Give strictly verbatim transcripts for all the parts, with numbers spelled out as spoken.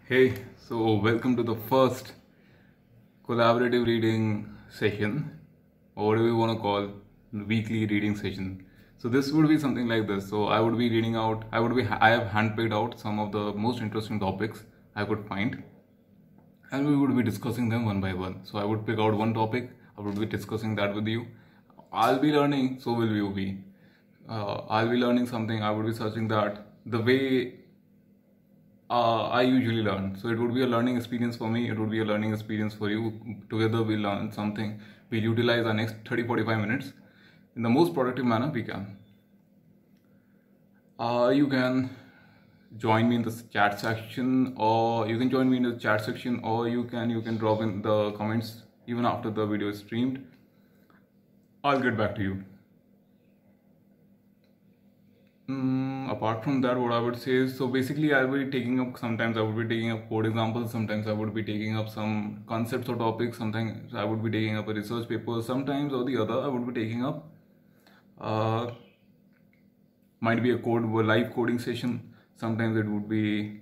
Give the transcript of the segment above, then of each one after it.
Hey, so welcome to the first collaborative reading session, or whatever you want to call weekly reading session. So this would be something like this. So I would be reading out, I would be, I have handpicked out some of the most interesting topics I could find, and we would be discussing them one by one. So I would pick out one topic, I would be discussing that with you. I'll be learning, so will you be. Uh, I'll be learning something, I would be searching that the way uh, I usually learn. So it would be a learning experience for me, it would be a learning experience for you. Together we'll learn something. We'll utilize our next thirty to forty-five minutes in the most productive manner we can. Uh, you can join me in the chat section, or you can join me in the chat section, or you can you can drop in the comments even after the video is streamed. I'll get back to you. Mm, apart from that, what I would say is, so basically I'll be taking up, sometimes I would be taking up code examples, sometimes I would be taking up some concepts or topics, sometimes I would be taking up a research paper, sometimes or the other I would be taking up, uh, might be a code, a live coding session, sometimes it would be,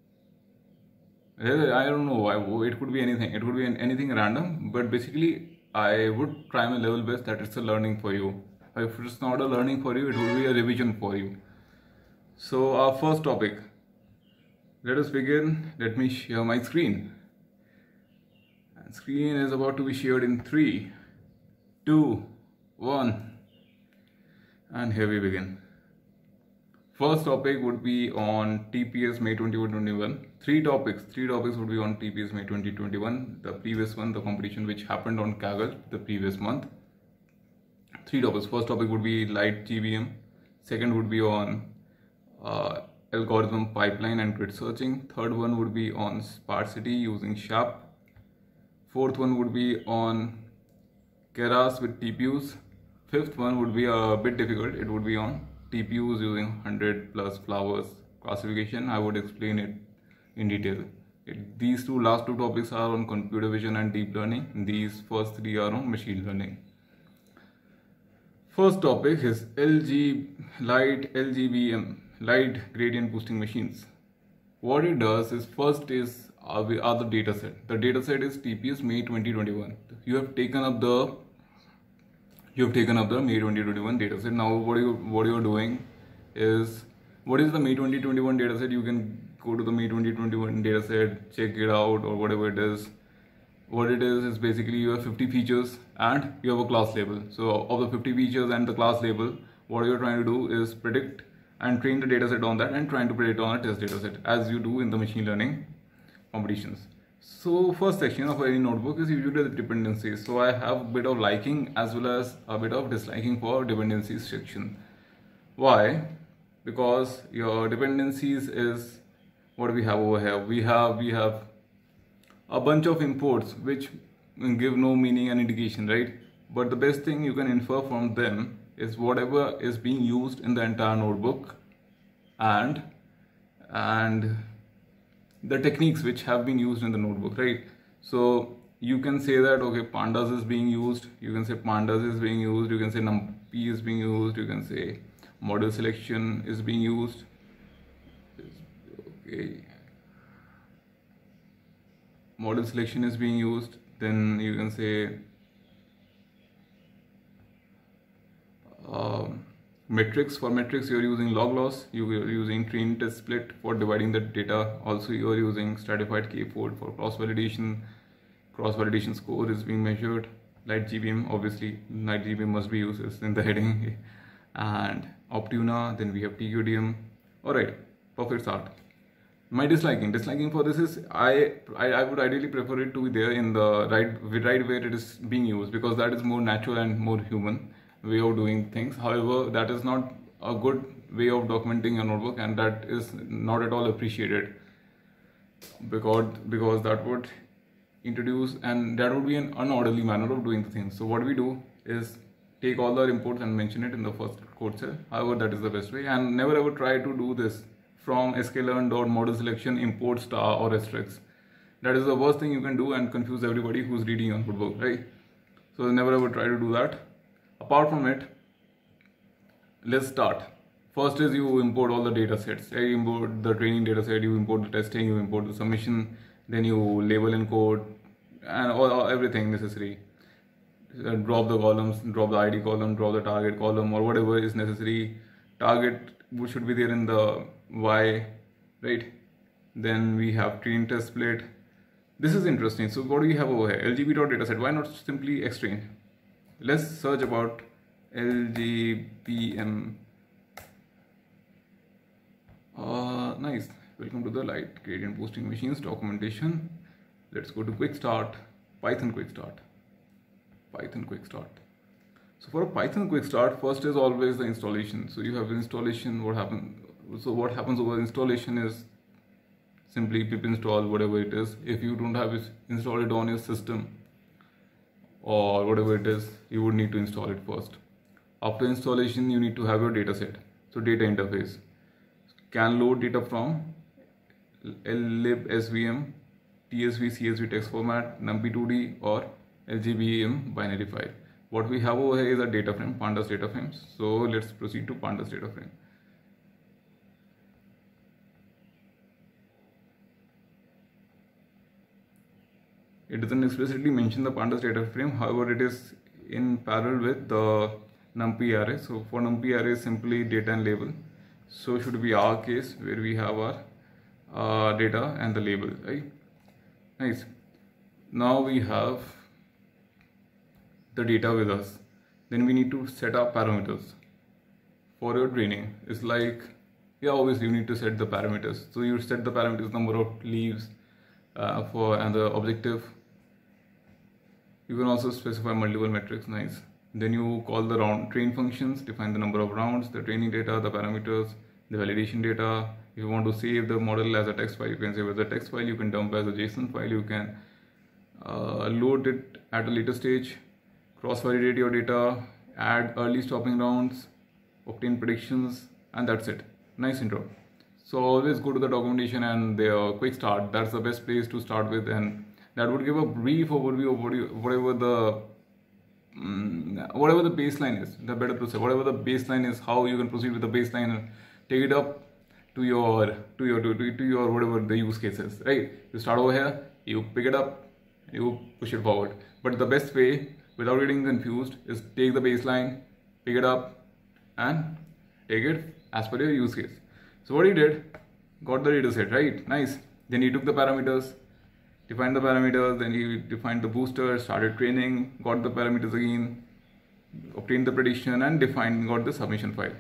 I don't know, I, it could be anything, it could be anything random, but basically I would try my level best that it's a learning for you. If it's not a learning for you, it will be a revision for you. So our first topic, let us begin. Let me share my screen. And screen is about to be shared in three, two, one, and here we begin. First topic would be on T P S May twenty twenty-one. Three topics, three topics would be on T P S May twenty twenty-one. The previous one, the competition which happened on Kaggle the previous month. Three topics. First topic would be light G B M. Second would be on uh, algorithm pipeline and grid searching. Third one would be on sparsity using SHAP. Fourth one would be on Keras with T P Us. Fifth one would be a bit difficult. It would be on T P Us using one hundred plus flowers classification. I would explain it in detail. It, these two last two topics are on computer vision and deep learning. These first three are on machine learning. First topic is L G light L G B M, light gradient boosting machines. What it does is, first is uh, are the data set. The data set is T P S May twenty twenty-one. You have taken up the you have taken up the May twenty twenty-one data set. Now what you what you are doing is, what is the May twenty twenty-one data set? You can go to the May twenty twenty-one data set, check it out, or whatever it is. What it is is basically you have fifty features and you have a class label. So of the fifty features and the class label, what you're trying to do is predict and train the dataset on that, and trying to predict on a test dataset, as you do in the machine learning competitions. So first section of any notebook is usually the dependencies. So I have a bit of liking as well as a bit of disliking for dependencies section. Why? Because your dependencies is what we have over here. We have we have a bunch of imports which give no meaning and indication, right? But the best thing you can infer from them is whatever is being used in the entire notebook, and and the techniques which have been used in the notebook, right? So you can say that, okay, pandas is being used, you can say pandas is being used, you can say numpy is being used, you can say model selection is being used. Okay, model selection is being used. Then you can say uh, metrics. For metrics you are using log loss, you are using train test split for dividing the data. Also you are using stratified k-fold for cross validation. Cross validation score is being measured. Light G B M, obviously light G B M must be used, is in the heading. And Optuna, then we have T Q D M. Alright, perfect start. My disliking, disliking for this is, I, I I would ideally prefer it to be there in the right right where it is being used, because that is more natural and more human way of doing things. However, that is not a good way of documenting a notebook, and that is not at all appreciated, because because that would introduce, and that would be an unorderly manner of doing the things. So what we do is take all the imports and mention it in the first code cell. However, that is the best way, and never ever try to do this from sklearn.model selection import star or asterisk. That is the worst thing you can do and confuse everybody who's reading your notebook, right? So never ever try to do that. Apart from it, let's start. First is you import all the data sets. You import the training data set, you import the testing, you import the submission, then you label and code and all, all everything necessary. Uh, drop the columns, drop the I D column, drop the target column, or whatever is necessary. Target should be there in the Y, right? Then we have training test split. This is interesting. So what do we have over here? L G B dataset. Why not simply xtrain? Let's search about L G B M. Uh, nice. Welcome to the Light Gradient Boosting Machines documentation. Let's go to quick start. Python quick start. Python quick start. So for a Python quick start, first is always the installation. So you have installation. What happens? So what happens over installation is simply pip install whatever it is. If you don't have it installed on your system or whatever it is, you would need to install it first. After installation, you need to have your data set. So data interface. Can load data from libsvm, tsv, csv text format, numpy two d or L G B M binary file. What we have over here is a data frame, pandas data frames. So let's proceed to pandas data frame. It doesn't explicitly mention the pandas data frame, however it is in parallel with the numpy array. So for numpy array simply data and label. So should be our case where we have our uh, data and the label, right? Nice. Now we have the data with us. Then we need to set up parameters for your training. It's like, yeah, obviously you need to set the parameters. So you set the parameters, number of leaves uh, for and the objective. You can also specify multiple metrics. Nice. Then you call the round train functions, define the number of rounds, the training data, the parameters, the validation data. If you want to save the model as a text file, you can save as a text file. You can dump as a JSON file. You can uh, load it at a later stage, cross-validate your data, add early stopping rounds, obtain predictions, and that's it. Nice intro. So always go to the documentation and the quick start. That's the best place to start with, and that would give a brief overview of what you, whatever the um, whatever the baseline is. The better to say, whatever the baseline is, how you can proceed with the baseline and take it up to your to your to, to your whatever the use case is. Right? You start over here, you pick it up, you push it forward. But the best way, without getting confused, is take the baseline, pick it up, and take it as per your use case. So what he did, got the data set, right? Nice. Then he took the parameters, defined the parameters, then he defined the booster, started training, got the parameters again, obtained the prediction, and defined, got the submission file.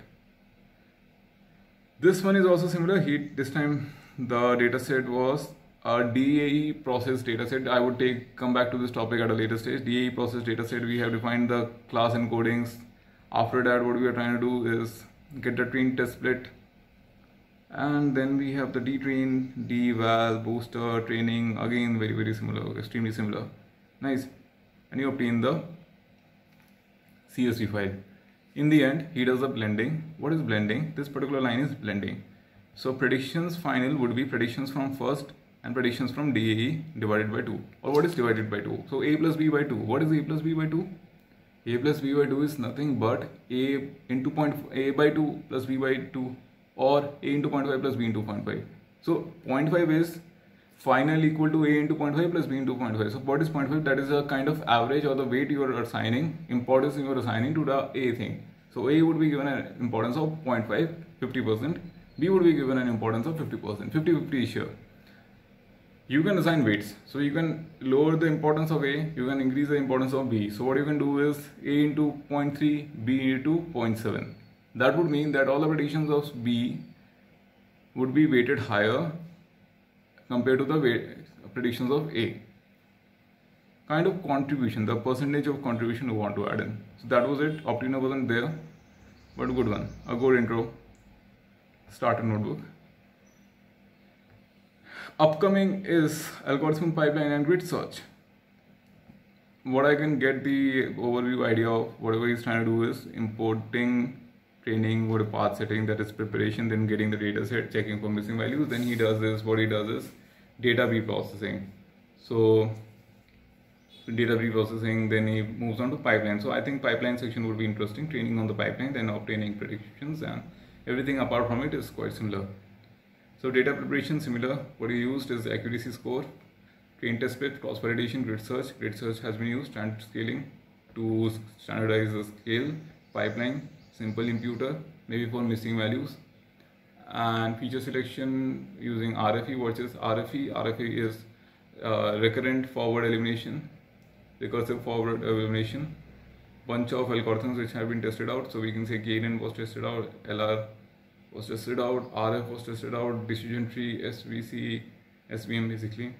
This one is also similar. He this time the data set was a D A E process dataset. I would take come back to this topic at a later stage. D A E process dataset. We have defined the class encodings. After that, what we are trying to do is get the train test split, and then we have the dtrain, dval, booster, training. Again, very very similar, extremely similar. Nice, and you obtain the C S V file. In the end, he does the blending. What is blending? This particular line is blending. So predictions final would be predictions from first and predictions from D A E divided by two. Or what is divided by two? So A plus B by two. What is A plus B by two? A plus B by two is nothing but A into point A by two plus B by two, or A into zero point five plus B into zero point five. So zero point five is final equal to A into zero point five plus B into zero point five. So what is zero point five? That is a kind of average or the weight you are assigning, importance you are assigning to the A thing. So A would be given an importance of zero point five, fifty percent. B would be given an importance of fifty percent, fifty fifty is here. You can assign weights. So you can lower the importance of A, you can increase the importance of B. So what you can do is A into zero point three, B into zero point seven. That would mean that all the predictions of B would be weighted higher compared to the weight, predictions of A. Kind of contribution, the percentage of contribution you want to add in. So that was it. Optina wasn't there, but a good one. A good intro. Start a notebook. Upcoming is algorithm pipeline and grid search. What I can get the overview idea of whatever he's trying to do is importing, training, what a path setting, that is preparation, then getting the data set, checking for missing values. Then he does this, what he does is data pre-processing. So data pre-processing, then he moves on to pipeline. So I think pipeline section would be interesting, training on the pipeline, then obtaining predictions and Everything apart from it is quite similar. So data preparation similar. What you used is accuracy score, train test split, cross validation, grid search. Grid search has been used, standard scaling to standardize the scale, pipeline, simple imputer, maybe for missing values, and feature selection using R F E. What is R F E? R F E is uh, recurrent forward elimination, recursive forward elimination. Bunch of algorithms which have been tested out. So we can say K N N was tested out, L R was tested out, R F was tested out, decision tree, S V C, S V M basically.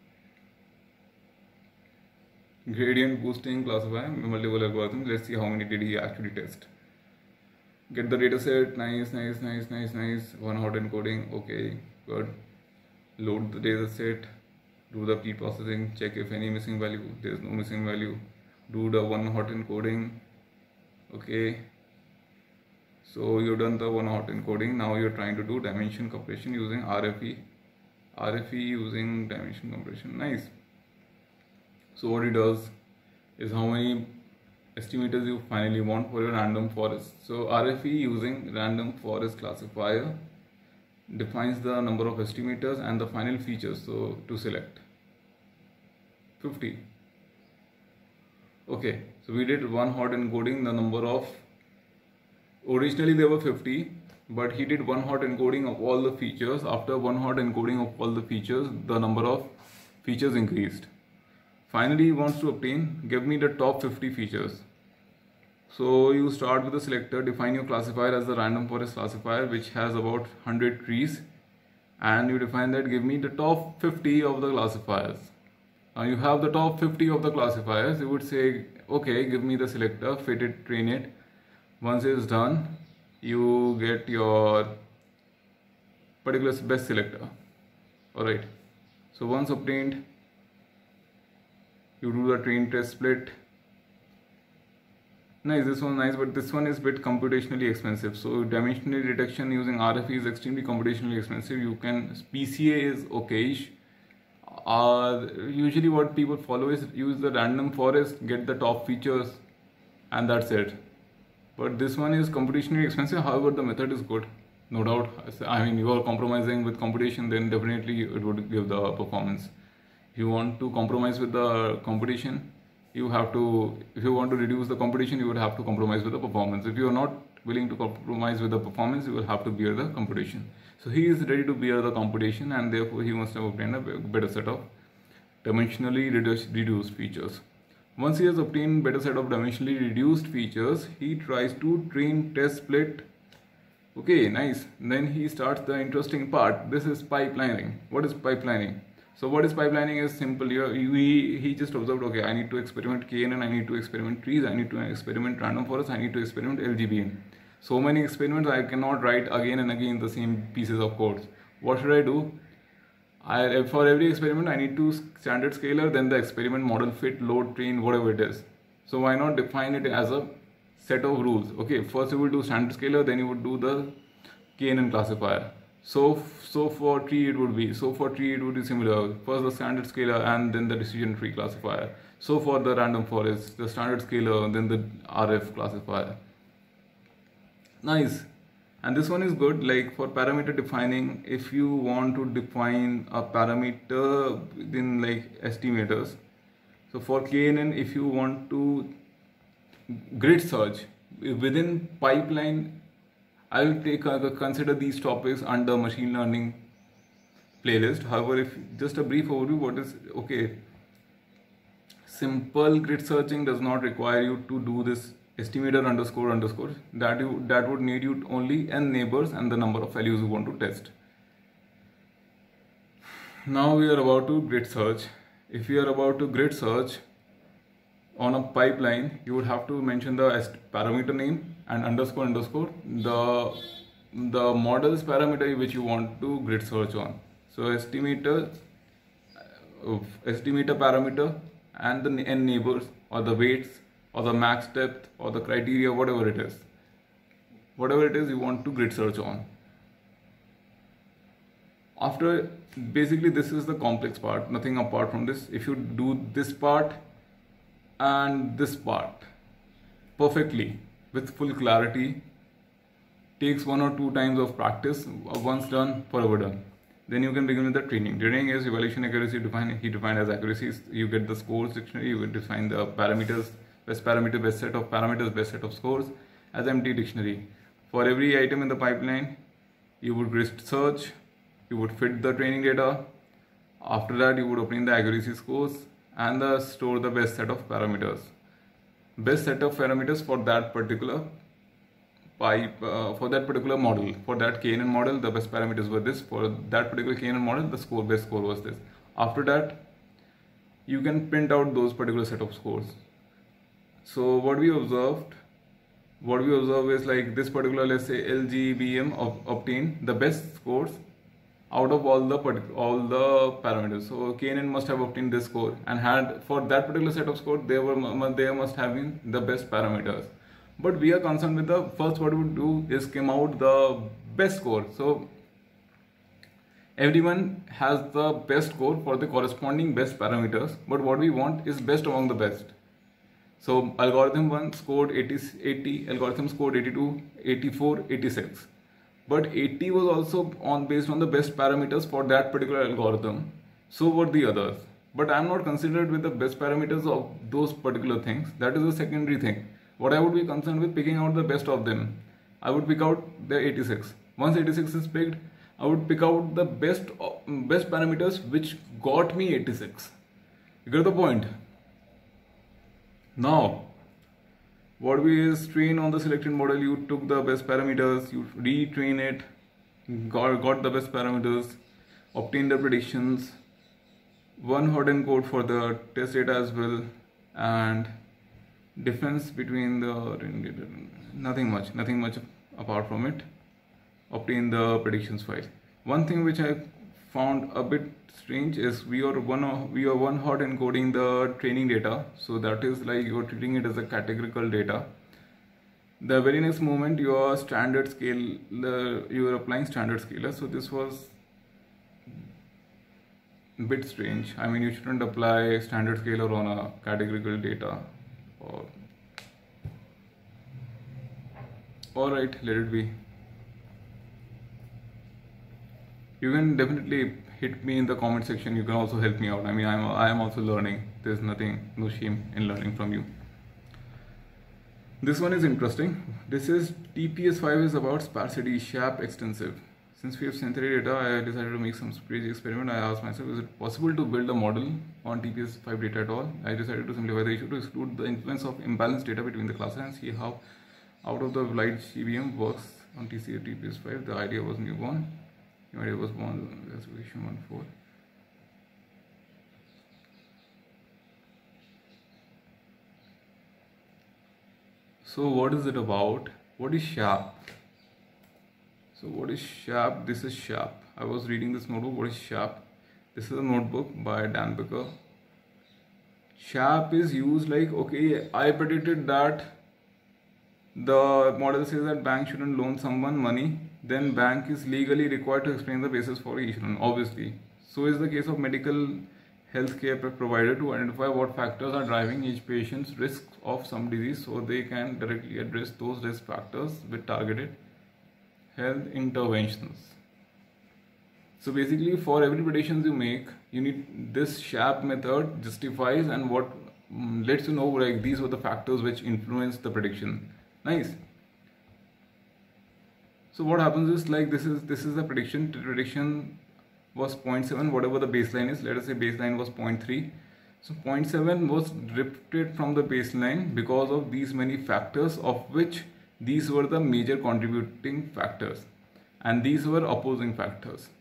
Gradient boosting, classify, multiple algorithms. Let's see how many did he actually test. Get the data set, nice, nice, nice, nice, nice. One hot encoding, okay, good. Load the data set, do the pre-processing, check if any missing value, there is no missing value. Do the one hot encoding, okay. So you've done the one hot encoding. Now you're trying to do dimension compression using R F E. R F E using dimension compression, nice. So what it does is how many estimators you finally want for your random forest. So R F E using random forest classifier defines the number of estimators and the final features. So to select fifty. Okay, so we did one hot encoding, the number of, originally there were fifty, but he did one hot encoding of all the features. After one hot encoding of all the features, the number of features increased. Finally, he wants to obtain, give me the top fifty features. So you start with the selector, define your classifier as the random forest classifier, which has about one hundred trees, and you define that give me the top fifty of the classifiers. Now you have the top fifty of the classifiers. You would say, okay, give me the selector, fit it, train it. Once it is done, you get your particular best selector. Alright, so once obtained, you do the train test split. Nice, this one nice, but this one is a bit computationally expensive. So dimensional detection using R F E is extremely computationally expensive. You can, P C A is okayish. Uh, usually what people follow is use the random forest, get the top features, and that's it. But this one is computationally expensive. However, the method is good, no doubt. I mean, you are compromising with computation, then definitely it would give the performance. If you want to compromise with the computation, you have to, if you want to reduce the competition, you would have to compromise with the performance. If you are not willing to compromise with the performance, you will have to bear the computation. So he is ready to bear the computation, and therefore he must have obtained a better set of dimensionally reduced, reduced features. Once he has obtained better set of dimensionally reduced features, he tries to train test split. Okay, nice. Then he starts the interesting part. This is pipelining. What is pipelining? So what is pipelining is simple. He, he just observed, okay, I need to experiment K N N, I need to experiment trees, I need to experiment random forest, I need to experiment L G B N. So many experiments, I cannot write again and again the same pieces of codes. What should I do? I, for every experiment, I need to standard scaler, then the experiment model fit, load, train, whatever it is. So why not define it as a set of rules? Okay, first you will do standard scaler, then you would do the K N N classifier. So, so for tree it would be, so for tree it would be similar. First the standard scaler and then the decision tree classifier. So for the random forest, the standard scaler, then the R F classifier. Nice. And this one is good, like for parameter defining, if you want to define a parameter within like estimators. So for K N N, if you want to grid search within pipeline, I will take uh, consider these topics under machine learning playlist. However, if just a brief overview, what is okay, simple grid searching does not require you to do this estimator underscore underscore. That you that would need you only n neighbors and the number of values you want to test. Now we are about to grid search. If you are about to grid search on a pipeline, you would have to mention the parameter name and underscore underscore the the model's parameter which you want to grid search on. So estimator uh, estimator parameter and the n neighbors or the weights or the max depth or the criteria, whatever it is, whatever it is you want to grid search on. After, basically this is the complex part, nothing apart from this. If you do this part and this part perfectly with full clarity, takes one or two times of practice. Once done, forever done. Then you can begin with the training. Training is evaluation accuracy. Defined, he defined as accuracies. You get the scores dictionary. You will define the parameters, best parameter, best set of parameters, best set of scores as empty dictionary. For every item in the pipeline, you would grid search. You would fit the training data. After that, you would obtain the accuracy scores and the store the best set of parameters. Best set of parameters for that particular pipe, uh, for that particular model. For that K N N model, the best parameters were this. For that particular K N N model, the score best score was this. After that, you can print out those particular set of scores. So what we observed, what we observe is like this particular, let's say L G B M obtained the best scores out of all the all the parameters. So K N N must have obtained this score, and had for that particular set of score, they were they must have been the best parameters. But we are concerned with the first. What we would do is come out the best score. So everyone has the best score for the corresponding best parameters, but what we want is best among the best. So algorithm one scored eighty, eighty, algorithm scored eighty-two, eighty-four, eighty-six. But eighty was also on based on the best parameters for that particular algorithm. So were the others. But I am not considered with the best parameters of those particular things. That is a secondary thing. What I would be concerned with picking out the best of them. I would pick out the eighty-six. Once eighty-six is picked, I would pick out the best best parameters which got me eighty-six. You get the point? Now, what we is train on the selected model, you took the best parameters, you retrain it, got, got the best parameters, obtain the predictions, one hot encode for the test data as well, and difference between the, nothing much, nothing much apart from it, obtain the predictions file. One thing which I found a bit strange is we are one we are one hot encoding the training data, so that is like you are treating it as a categorical data. The very next moment you are standard scale, the, you are applying standard scaler. So this was a bit strange. I mean, you shouldn't apply standard scaler on a categorical data. Or all right, let it be. You can definitely hit me in the comment section. You can also help me out. I mean, I'm I am also learning. There's nothing, no shame in learning from you. This one is interesting. This is T P S five is about sparsity, sharp, extensive. Since we have synthetic data, I decided to make some crazy experiment. I asked myself, is it possible to build a model on T P S five data at all? I decided to simplify the issue to exclude the influence of imbalanced data between the classes and see how out of the light G B M works on T C T P S five. The idea was newborn. The idea was born on classification one four. So what is it about? What is sharp? So what is sharp? This is sharp. I was reading this notebook. What is sharp? This is a notebook by Dan Becker. Sharp is used like, okay, I predicted that the model says that bank shouldn't loan someone money, then bank is legally required to explain the basis for each loan, obviously. So is the case of medical healthcare provider to identify what factors are driving each patient's risk of some disease, so they can directly address those risk factors with targeted health interventions. So basically, for every predictions you make, you need this sharp method justifies and what um, lets you know like these were the factors which influence the prediction. Nice. So what happens is like this is this is the prediction. The prediction was zero point seven, whatever the baseline is. Let us say baseline was zero point three. So zero point seven was drifted from the baseline because of these many factors, of which these were the major contributing factors and these were opposing factors.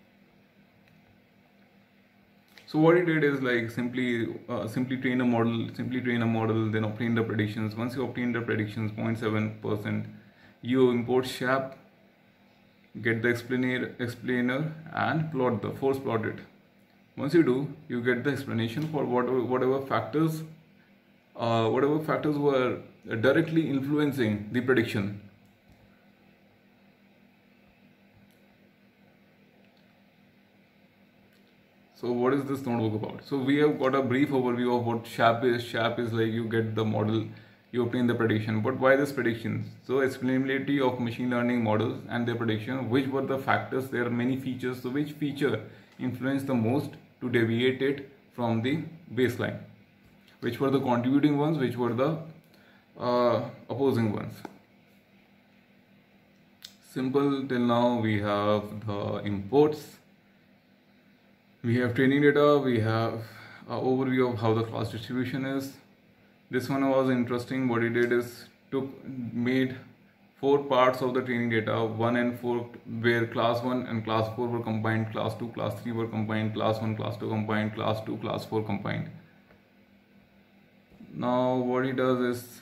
So what it did is like simply uh, simply train a model, simply train a model, then obtain the predictions. Once you obtain the predictions, zero point seven percent, you import sharp, get the explainer, explainer and plot the force plot it. Once you do, you get the explanation for whatever, whatever factors, uh, whatever factors were directly influencing the prediction. So what is this notebook about? So we have got a brief overview of what sharp is. Sharp is like you get the model, you obtain the prediction. But why this prediction? So explainability of machine learning models and their prediction, which were the factors, there are many features, so which feature influenced the most to deviate it from the baseline, which were the contributing ones, which were the uh, opposing ones. Simple till now. We have the inputs, we have training data, we have an overview of how the class distribution is. This one was interesting. What he did is took made four parts of the training data, one and four, where class one and class four were combined, class two, class three were combined, class one, class two combined, class two, class four combined. Now what he does is,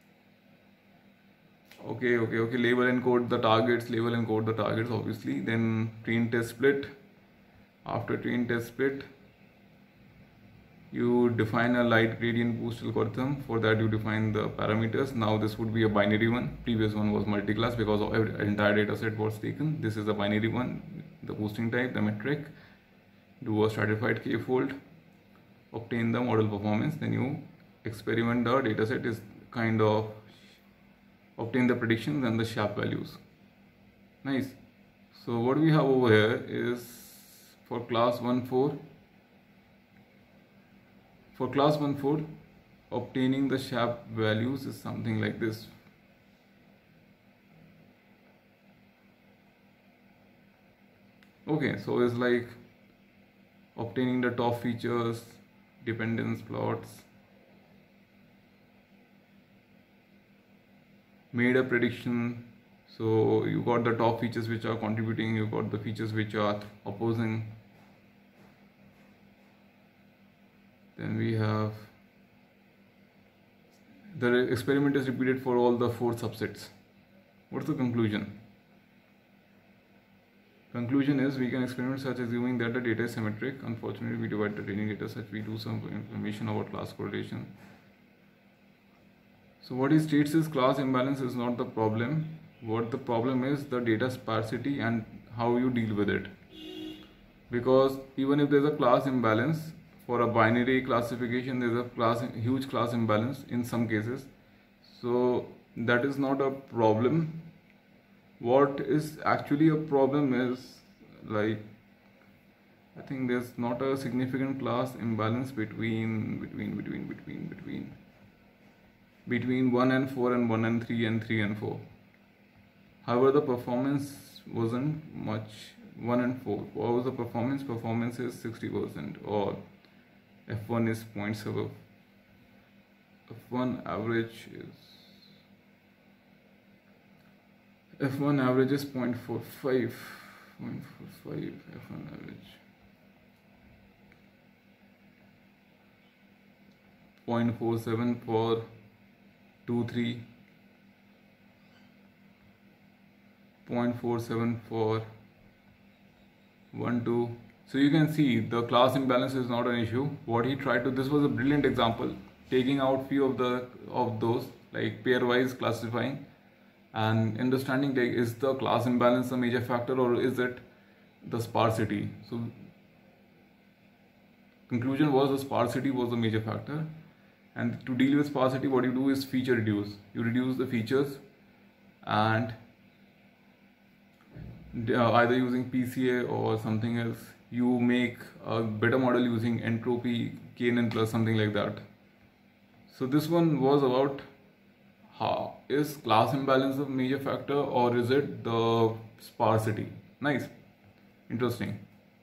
okay, okay, okay, label and code the targets, label and code the targets, obviously. Then train test split. After train test split, you define a light gradient boost algorithm. For that, you define the parameters. Now this would be a binary one. Previous one was multi-class because of entire data set was taken. This is a binary one. The boosting type, the metric, do a stratified k-fold, obtain the model performance. Then you experiment the data set, is kind of obtain the predictions and the sharp values. Nice. So what we have over here is for class one four. For class one four, obtaining the sharp values is something like this. Okay, so it's like obtaining the top features, dependence plots, made a prediction. So you got the top features which are contributing, you got the features which are opposing. Then we have the experiment is repeated for all the four subsets. What's the conclusion? Conclusion is we can experiment such assuming that the data is symmetric. Unfortunately, we divide the training data set, we do some information about class correlation. So what he states is class imbalance is not the problem. What the problem is the data sparsity and how you deal with it. Because even if there's a class imbalance, for a binary classification, there's a class huge class imbalance in some cases. So that is not a problem. What is actually a problem is, like, I think there's not a significant class imbalance between between between between between between one and four and one and three and three and four. However, the performance wasn't much. one and four. What was the performance? Performance is sixty percent, or F one is zero point seven. F one average is F one average is zero point four five. zero point four five F one average. zero point four seven for two three. zero point four seven for one two. So you can see the class imbalance is not an issue. What he tried to, this was a brilliant example, taking out few of the of those, like pairwise classifying and understanding, like, is the class imbalance a major factor or is it the sparsity? So conclusion was the sparsity was the major factor, and to deal with sparsity, what you do is feature reduce. You reduce the features and uh, either using P C A or something else, you make a better model using entropy, K N N plus, something like that. So this one was about how is class imbalance a major factor or is it the sparsity? Nice, interesting.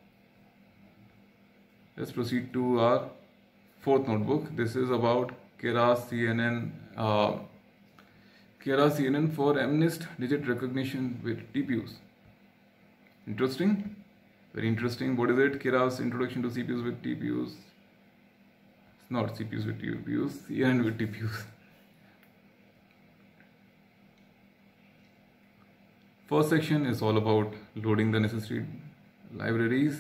Let's proceed to our fourth notebook. This is about Keras C N N, uh, Keras C N N for MNIST digit recognition with T P Us. Interesting. Very interesting. What is it? Keras introduction to C P Us with T P Us. It's not C P Us with T P Us, C N N with T P Us. First section is all about loading the necessary libraries.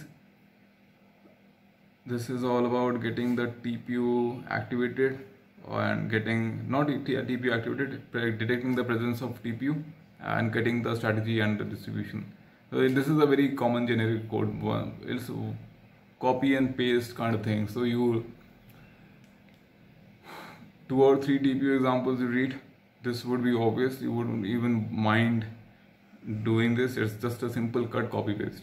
This is all about getting the T P U activated and getting, not T P U activated, detecting the presence of T P U and getting the strategy and the distribution. So this is a very common generic code. It's copy and paste kind of thing. So you two or three T P U examples you read, this would be obvious. You wouldn't even mind doing this. It's just a simple cut, copy, paste.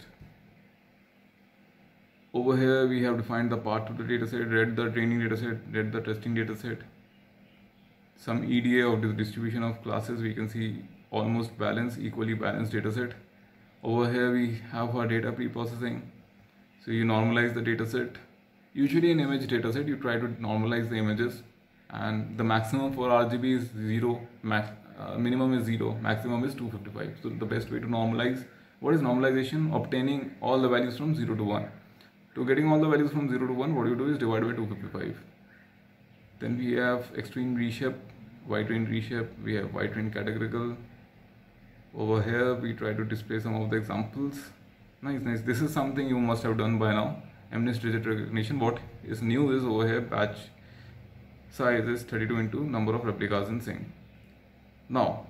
Over here we have defined the part of the dataset, read the training dataset, read the testing dataset. Some E D A of the distribution of classes. We can see almost balanced, equally balanced dataset. Over here we have our data pre-processing. So you normalize the dataset. Usually in image dataset you try to normalize the images, and the maximum for R G B is zero, max, uh, minimum is zero, maximum is two fifty-five. So the best way to normalize, what is normalization? Obtaining all the values from zero to one. To getting all the values from zero to one, what you do is divide by two fifty-five. Then we have extreme reshape, Y-train reshape, we have Y-train categorical. Over here we try to display some of the examples. Nice, nice. This is something you must have done by now. MNIST digit recognition. What is new is over here batch size is thirty-two into number of replicas in sync. Now,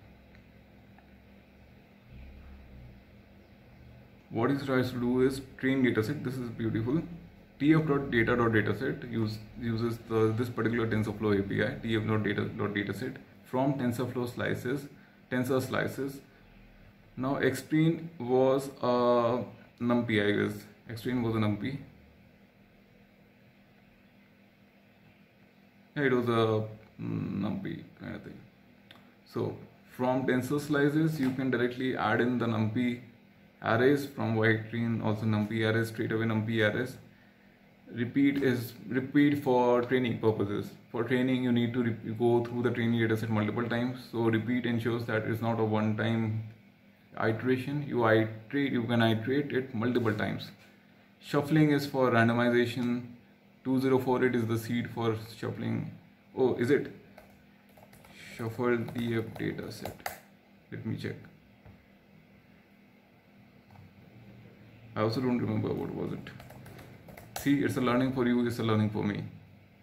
what it tries to do is train dataset. This is beautiful. tf.data.dataset use, uses the, this particular TensorFlow A P I, tf.data.dataset from TensorFlow slices, tensor slices. Now, Xtrain was a NumPy, I guess. Xtrain was a NumPy. Yeah, it was a NumPy kind of thing. So, from tensor slices, you can directly add in the NumPy arrays. From Y-train, also NumPy arrays, straight away NumPy arrays. Repeat is repeat for training purposes. For training, you need to go through the training dataset multiple times. So repeat ensures that it's not a one-time iteration. You iterate, you can iterate it multiple times. Shuffling is for randomization. two zero four eight is the seed for shuffling. Oh, is it? Shuffle T F dataset. Let me check. I also don't remember what was it. See, it's a learning for you, it's a learning for me.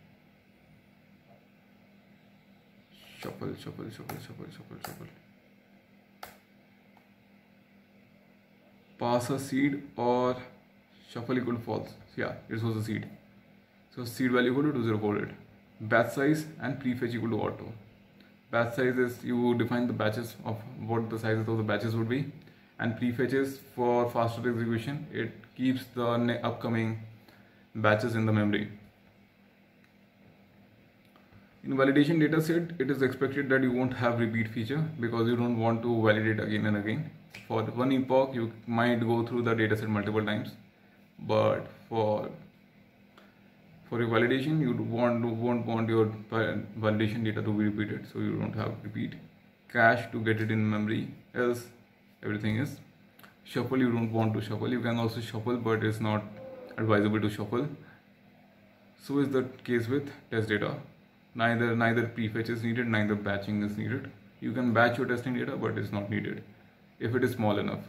Shuffle, shuffle, shuffle, shuffle, shuffle, shuffle. Pass a seed or shuffle equal to false. Yeah, it was a seed. So seed value equal to two zero four eight. Batch size and prefetch equal to auto. Batch size is you define the batches of what the sizes of the batches would be, and prefetches for faster execution. It keeps the upcoming batches in the memory. In validation dataset, it is expected that you won't have repeat feature because you don't want to validate again and again. For one epoch, you might go through the dataset multiple times, but for for your validation, you want won't want your validation data to be repeated, so you don't have repeat. Cache to get it in memory, else everything is. Shuffle, you don't want to shuffle. You can also shuffle, but it's not advisable to shuffle. So is the case with test data. Neither neither prefetch is needed, neither batching is needed. You can batch your testing data, but it's not needed if it is small enough.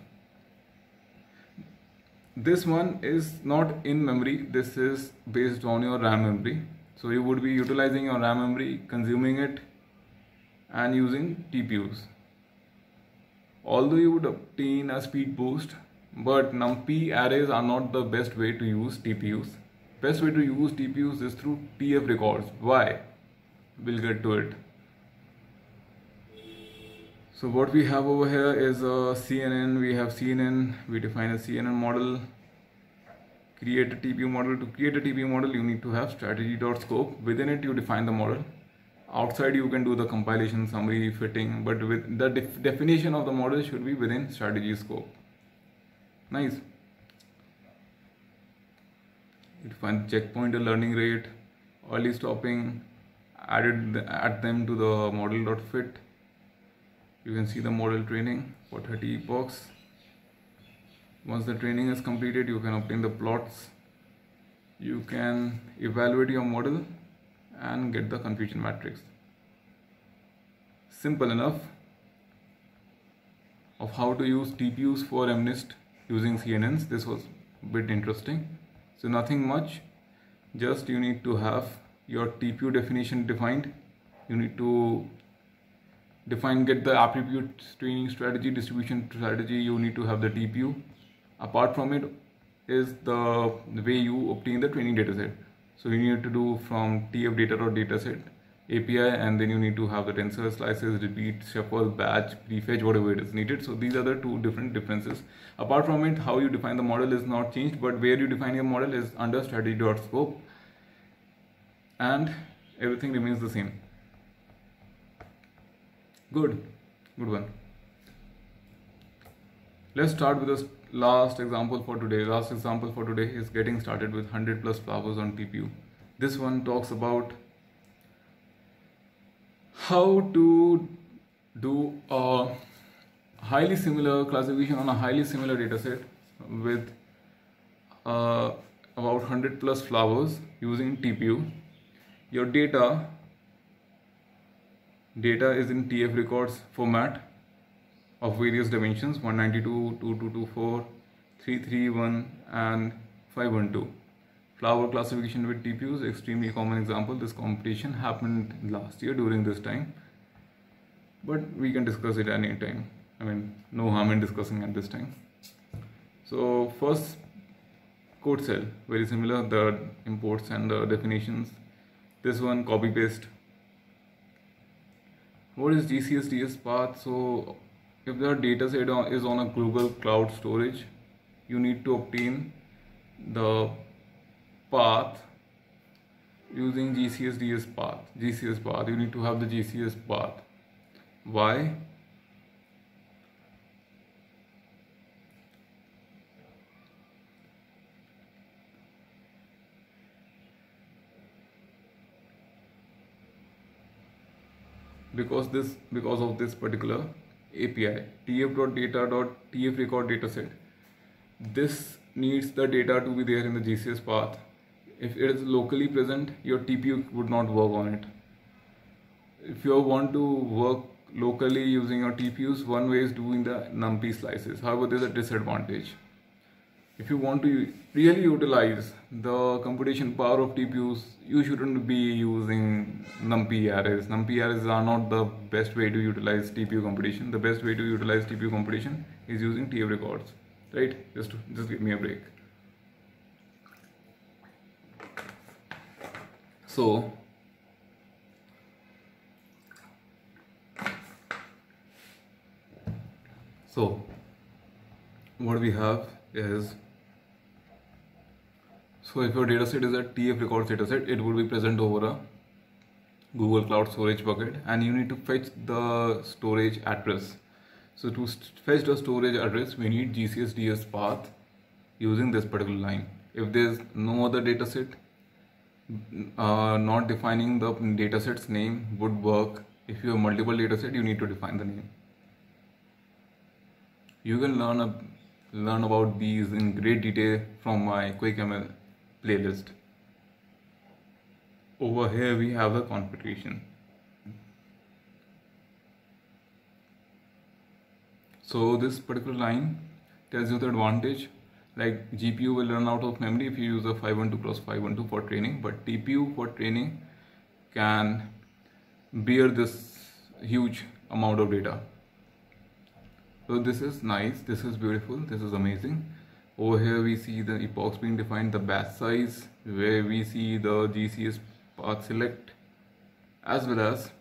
This one is not in memory. This is based on your RAM memory. So you would be utilizing your RAM memory, consuming it, and using T P Us. Although you would obtain a speed boost, but NumPy arrays are not the best way to use T P Us. Best way to use T P Us is through T F records. Why? We'll get to it. So what we have over here is a C N N. We have C N N. We define a C N N model. Create a T P U model. To create a T P U model, you need to have strategy.scope. Within it, you define the model. Outside, you can do the compilation, summary, fitting, but with the def definition of the model should be within strategy scope. Nice. You define checkpointer, learning rate, early stopping, added the, add them to the model.fit. You can see the model training for thirty epochs. Once the training is completed, you can obtain the plots. You can evaluate your model and get the confusion matrix. Simple enough of how to use T P Us for MNIST using C N Ns. This was a bit interesting. So nothing much, just you need to have your T P U definition defined. You need to define, get the attribute training strategy, distribution strategy. You need to have the T P U. Apart from it is the way you obtain the training dataset. So you need to do from T F data or dataset A P I, and then you need to have the tensor, slices, repeat, shuffle, batch, prefetch, whatever it is needed. So these are the two different differences. Apart from it, how you define the model is not changed, but where you define your model is under strategy.scope, and everything remains the same. Good, good one. Let's start with the last example for today. Last example for today is getting started with one hundred plus flowers on T P U. This one talks about how to do a highly similar classification on a highly similar dataset with uh, about one hundred plus flowers using T P U. Your data data is in T F records format of various dimensions: one ninety-two, two two two four, three thirty-one and five twelve. Flower classification with T P U is extremely common example. This competition happened last year during this time, but we can discuss it any time. I mean, no harm in discussing at this time. So first, code cell, very similar, the imports and the definitions. This one, copy paste. What is G C S D S path? So if the data set is on a Google Cloud storage, you need to obtain the path using G C S D S path. G C S path. You need to have the G C S path. Why? Because this because of this particular A P I, tf.data.tfrecord dataset. This needs the data to be there in the G C S path. If it is locally present, your T P U would not work on it. If you want to work locally using your T P Us, one way is doing the NumPy slices. However, there is a disadvantage. If you want to really utilize the computation power of T P Us, you shouldn't be using NumPy arrays. NumPy arrays are not the best way to utilize T P U computation. The best way to utilize T P U computation is using T F records. Right? Just, just give me a break. So, so what we have is, so if your dataset is a T F records dataset, it will be present over a Google Cloud storage bucket, and you need to fetch the storage address. So to fetch the storage address, we need G C S D S path using this particular line. If there is no other dataset, uh, not defining the dataset's name would work. If you have multiple datasets, you need to define the name. You can learn a, learn about these in great detail from my QuickML playlist. Over here we have the configuration. So this particular line tells you the advantage, like G P U will run out of memory if you use a five twelve cross five twelve for training, but T P U for training can bear this huge amount of data. So this is nice, this is beautiful, this is amazing. Over here we see the epochs being defined, the batch size, where we see the G C S path select, as well as,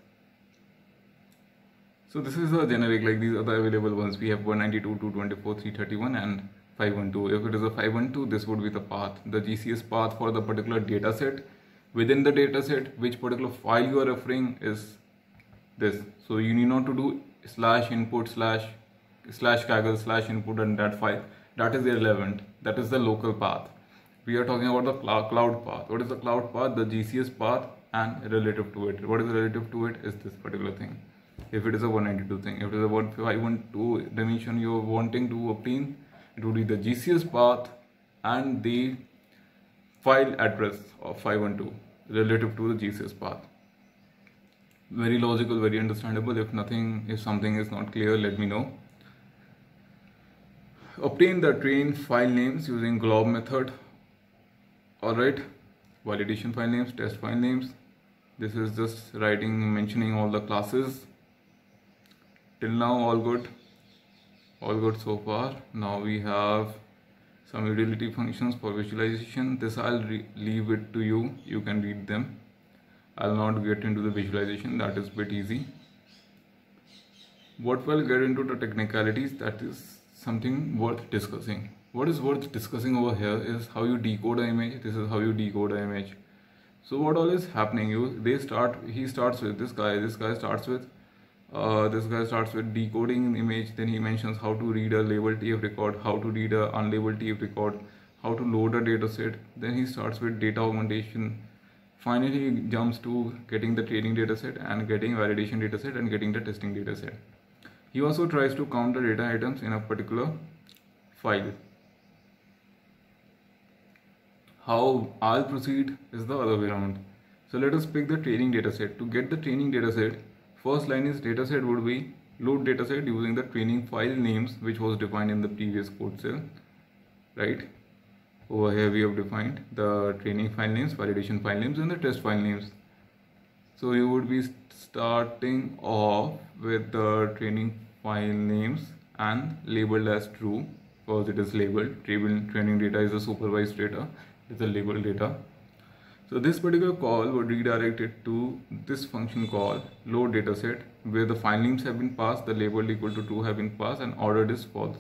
so this is a generic, like these are the available ones. We have one ninety-two, two twenty-four, three thirty-one and five twelve. If it is a five twelve, this would be the path, the G C S path for the particular data set. Within the data set, which particular file you are referring is this. So you need not to do slash input slash slash kaggle slash input and that file. That is irrelevant. That is the local path. We are talking about the cloud path. What is the cloud path? The G C S path and relative to it. What is relative to it is this particular thing. If it is a one ninety-two thing, if it is a five twelve dimension you are wanting to obtain, it would be the G C S path and the file address of five twelve relative to the G C S path. Very logical, very understandable. If nothing, if something is not clear, let me know. Obtain the train file names using glob method. Alright, validation file names, test file names. This is just writing, mentioning all the classes. Till now, all good. All good so far. Now we have some utility functions for visualization. This I'll leave it to you. You can read them. I'll not get into the visualization, that is a bit easy. What we'll get into the technicalities, that is something worth discussing. What is worth discussing over here is how you decode an image. This is how you decode an image. So what all is happening, you they start he starts with this guy this guy starts with uh, this guy starts with decoding an image. Then he mentions how to read a labeled T F record, how to read a unlabeled T F record, how to load a data set. Then he starts with data augmentation. Finally he jumps to getting the training data set and getting validation data set and getting the testing data set. He also tries to count the data items in a particular file. How I'll proceed is the other way around. So let us pick the training dataset. To get the training dataset, first line is dataset would be load dataset using the training file names which was defined in the previous code cell. Right? Over here we have defined the training file names, validation file names, and the test file names. So you would be starting off with the training file names and labeled as true because it is labeled. Training data is a supervised data. It's a labeled data. So this particular call would redirect it to this function called load dataset, where the file names have been passed, the labeled equal to true have been passed, and ordered is false.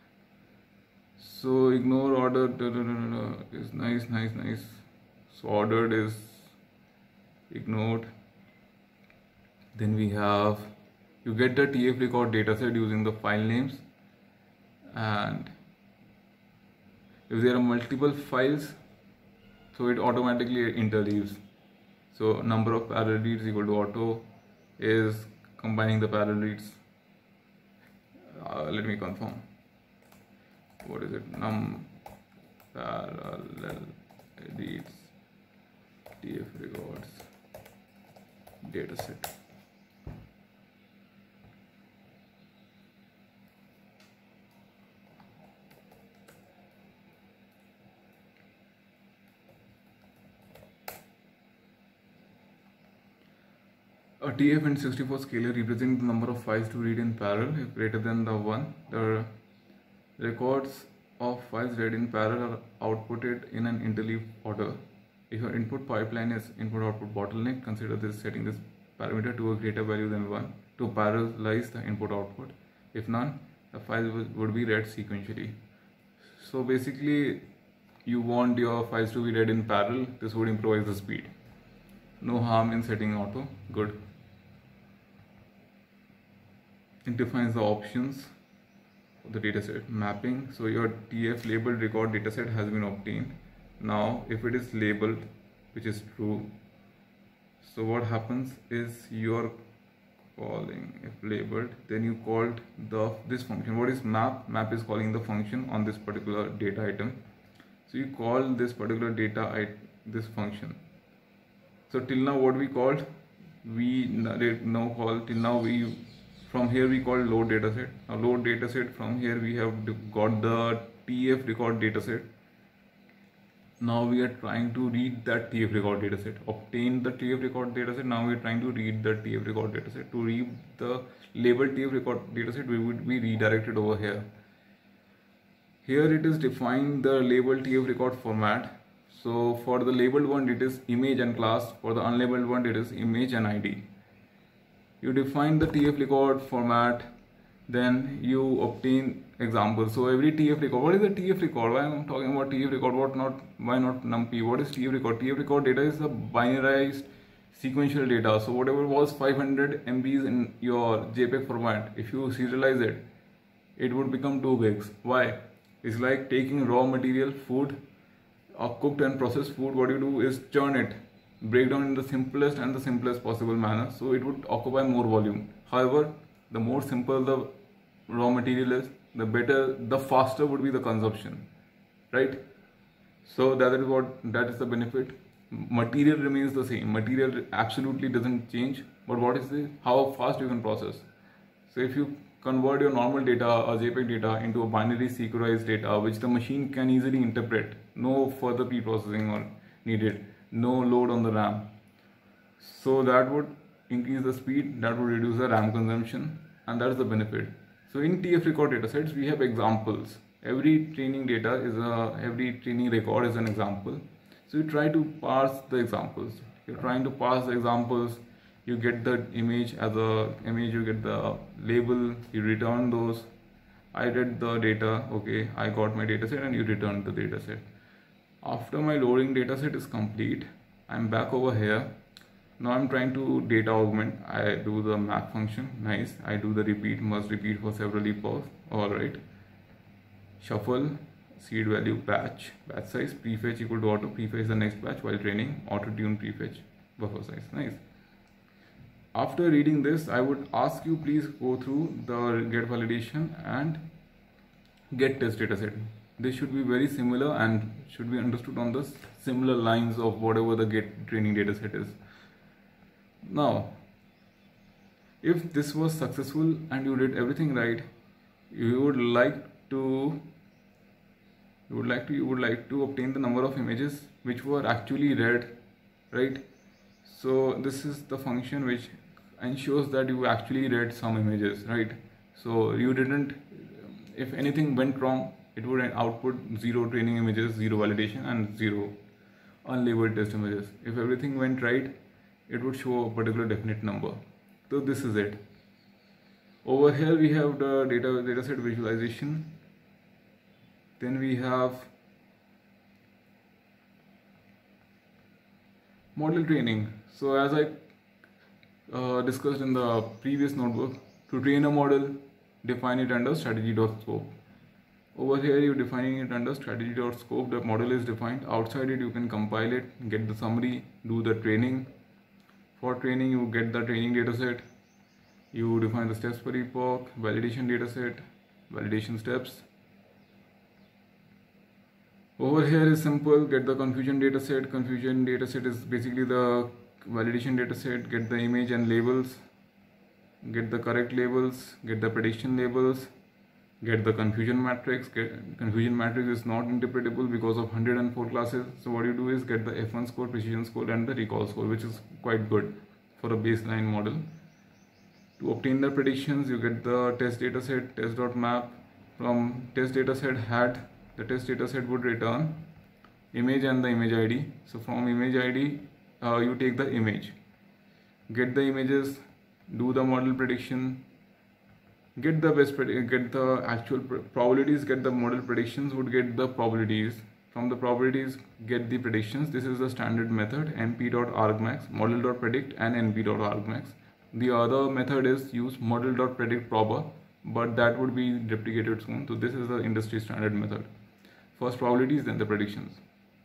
So ignore order da, da, da, da, da, is nice, nice, nice. So ordered is ignored. Then we have, you get the T F record dataset using the file names, and if there are multiple files, so it automatically interleaves. So number of parallel reads equal to auto is combining the parallel reads. Uh, let me confirm. What is it? Num parallel reads T F records dataset. A T F and sixty-four scalar represent the number of files to read in parallel. If greater than the one, the records of files read in parallel are outputted in an interleave order. If your input pipeline is input-output bottleneck, consider this setting this parameter to a greater value than one to parallelize the input-output. If none, the file would be read sequentially. So basically, you want your files to be read in parallel. This would improvise the speed. No harm in setting auto. Good. It defines the options of the dataset mapping. So your T F labeled record dataset has been obtained. Now if it is labeled, which is true, so what happens is you're calling, if labeled, then you called the this function. What is map? Map is calling the function on this particular data item. So you call this particular data this function. So till now what we called, we now call till now we from here we call load dataset. Now load dataset, from here we have got the T F record dataset. Now we are trying to read that T F record dataset. Obtain the T F record dataset. Now we are trying to read the T F record dataset. To read the labeled T F record dataset, we would be redirected over here. Here it is defined the labeled T F record format. So for the labeled one it is image and class. For the unlabeled one it is image and I D. You define the T F record format, then you obtain examples. So every T F record, what is the T F record? Why am I talking about T F record? What not? Why not NumPy? What is T F record? T F record data is a binarized sequential data. So whatever was five hundred M Bs in your JPEG format, if you serialize it, it would become two gigs. Why? It's like taking raw material, food, a cooked and processed food. What you do is churn it, break down in the simplest and the simplest possible manner, so it would occupy more volume. However, the more simple the raw material is, the better, the faster would be the consumption, right? So that is what, that is the benefit. Material remains the same. Material absolutely doesn't change, but what is the, how fast you can process. So if you convert your normal data or JPEG data into a binary sequenced data, which the machine can easily interpret, no further pre-processing or needed, no load on the RAM. So that would increase the speed, that would reduce the RAM consumption, and that is the benefit. So in T F record datasets, we have examples. Every training data is a, every training record is an example. So you try to parse the examples. You're trying to pass the examples, you get the image as a image, you get the label, you return those. I read the data, okay, I got my data set, and you return the data set. After my loading data set is complete, I'm back over here. Now I'm trying to data augment. I do the map function, nice. I do the repeat, must repeat for several epochs, alright. Shuffle, seed value, batch, batch size, prefetch equal to auto, prefetch the next batch while training, auto tune prefetch, buffer size, nice. After reading this, I would ask you please go through the get validation and get test dataset. This should be very similar and should be understood on the similar lines of whatever the get training dataset is. Now, if this was successful and you did everything right, you would like to you would like to you would like to obtain the number of images which were actually read, right? So this is the function which ensures that you actually read some images, right? So you didn't, if anything went wrong, it would output zero training images, zero validation, and zero unlabeled test images. If everything went right, it would show a particular definite number. So this is it. Over here we have the data dataset visualization. Then we have model training. So as I uh, discussed in the previous notebook, to train a model, define it under strategy.scope. Over here you're defining it under strategy.scope. The model is defined. Outside it you can compile it, get the summary, do the training. For training you get the training dataset. You define the steps per epoch, validation dataset, validation steps. Over here is simple, get the confusion dataset. Confusion dataset is basically the validation dataset. Get the image and labels, get the correct labels, get the prediction labels, get the confusion matrix. Get, confusion matrix is not interpretable because of one hundred four classes. So what you do is get the F one score, precision score, and the recall score, which is quite good for a baseline model. To obtain the predictions, you get the test dataset, test.map. From test dataset hat, the test dataset would return image and the image I D. So from image I D, uh, you take the image, get the images, do the model prediction, get the best, get the actual probabilities, get the model predictions, would get the probabilities. From the probabilities, get the predictions. This is the standard method, np.argmax, model.predict, and np.argmax. The other method is use model.predictproba, but that would be replicated soon. So this is the industry standard method. First probabilities, then the predictions.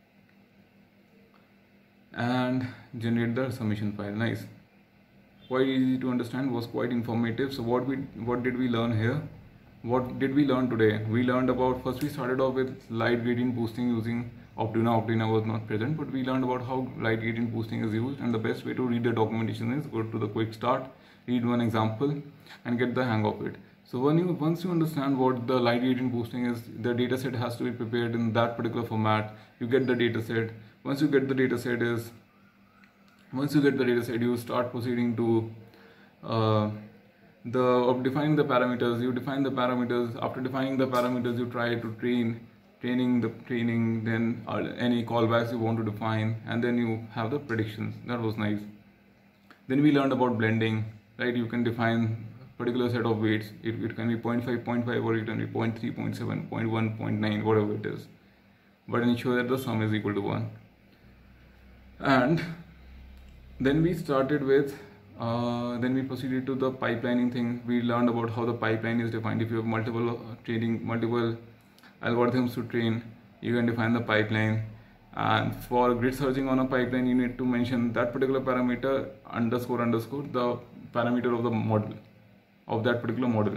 And generate the submission file. Nice. Quite easy to understand, was quite informative. So what we what did we learn here? What did we learn today? We learned about, first we started off with light gradient boosting using Optina. Optina was not present, but we learned about how light gradient boosting is used, and the best way to read the documentation is go to the quick start, read one example, and get the hang of it. So when you once you understand what the light gradient boosting is, the dataset has to be prepared in that particular format. You get the dataset. Once you get the dataset is, once you get the dataset, you start proceeding to uh, the of defining the parameters. You define the parameters. After defining the parameters, you try to train. Training the training, then uh, any callbacks you want to define, and then you have the predictions. That was nice. Then we learned about blending, right? You can define a particular set of weights. It, it can be zero point five, zero point five, or it can be zero point three, zero point seven, zero point one, zero point nine, whatever it is. But ensure that the sum is equal to one. And then we started with, uh, then we proceeded to the pipelining thing. We learned about how the pipeline is defined. If you have multiple uh, training, multiple algorithms to train, you can define the pipeline. And for grid searching on a pipeline, you need to mention that particular parameter underscore underscore the parameter of the model, of that particular model.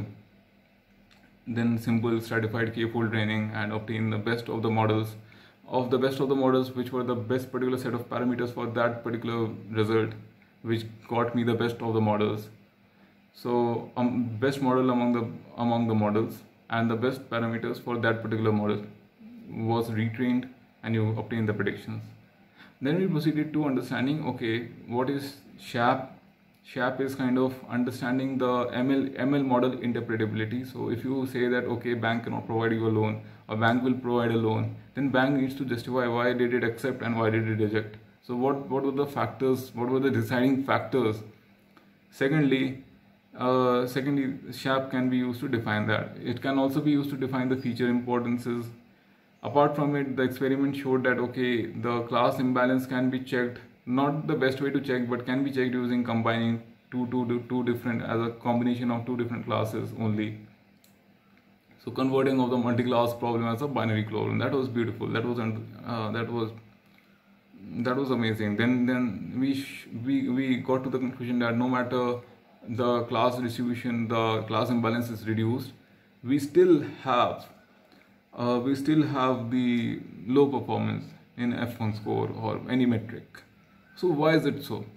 Then simple stratified k-fold training and obtain the best of the models, of the best of the models which were the best particular set of parameters for that particular result, which got me the best of the models. So um, best model among the among the models, and the best parameters for that particular model was retrained, and you obtain the predictions. Then we proceeded to understanding, okay, what is S H A P? S H A P is kind of understanding the M L, M L model interpretability. So if you say that, okay, bank cannot provide you a loan, a bank will provide a loan, then bank needs to justify why did it accept and why did it reject. So what, what were the factors, what were the deciding factors? Secondly, uh, secondly, S H A P can be used to define that. It can also be used to define the feature importances. Apart from it, the experiment showed that, okay, the class imbalance can be checked, not the best way to check, but can be checked using combining two, two, two different, as a combination of two different classes only. So converting of the multi-class problem as a binary problem, that was beautiful. That was uh, that was that was amazing. Then then we sh we we got to the conclusion that no matter the class distribution, the class imbalance is reduced, we still have uh, we still have the low performance in F one score or any metric. So why is it so?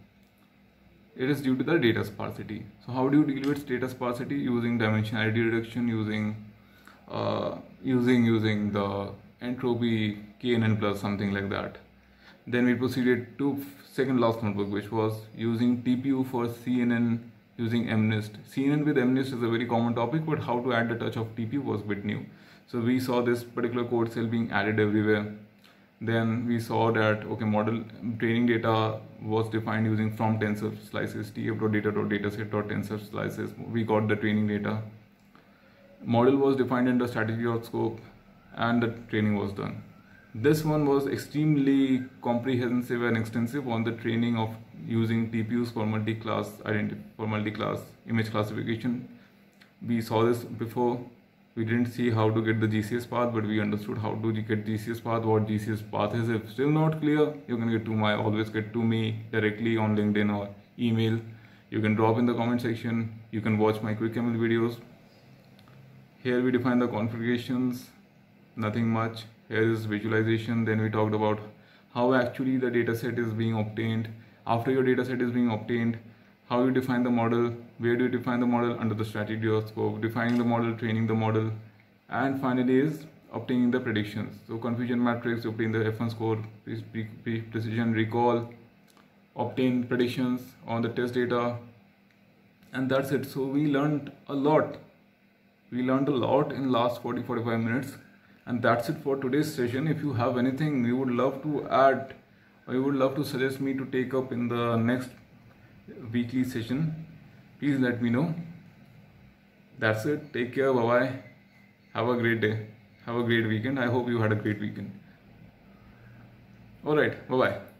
It is due to the data sparsity. So how do you deal with data sparsity? Using dimensionality reduction, using uh, using using the entropy K N N plus, something like that. Then we proceeded to second last notebook, which was using T P U for C N N using MNIST. C N N with MNIST is a very common topic, but how to add the touch of T P U was a bit new. So we saw this particular code cell being added everywhere. Then we saw that, okay, model training data was defined using from tensor slices, tf.data.dataset.tensor slices. We got the training data. Model was defined in the strategy.scope, and the training was done. This one was extremely comprehensive and extensive on the training of using T P Us for multi-class identity, for multi-class image classification. We saw this before. We didn't see how to get the G C S path, but we understood how to get G C S path, what G C S path is. If still not clear, you can get to my, always get to me directly on LinkedIn or email. You can drop in the comment section. You can watch my QuickML videos. Here we define the configurations, nothing much. Here is visualization. Then we talked about how actually the data set is being obtained. After your data set is being obtained, how you define the model, where do you define the model? Under the strategy or scope, defining the model, training the model, and finally is obtaining the predictions. So confusion matrix, obtain the F one score, precision recall, obtain predictions on the test data, and that's it. So we learned a lot. We learned a lot in last forty to forty-five minutes, and that's it for today's session. If you have anything you would love to add, or you would love to suggest me to take up in the next weekly session, please let me know. That's it. Take care. Bye bye. Have a great day. Have a great weekend. I hope you had a great weekend. All right. Bye bye.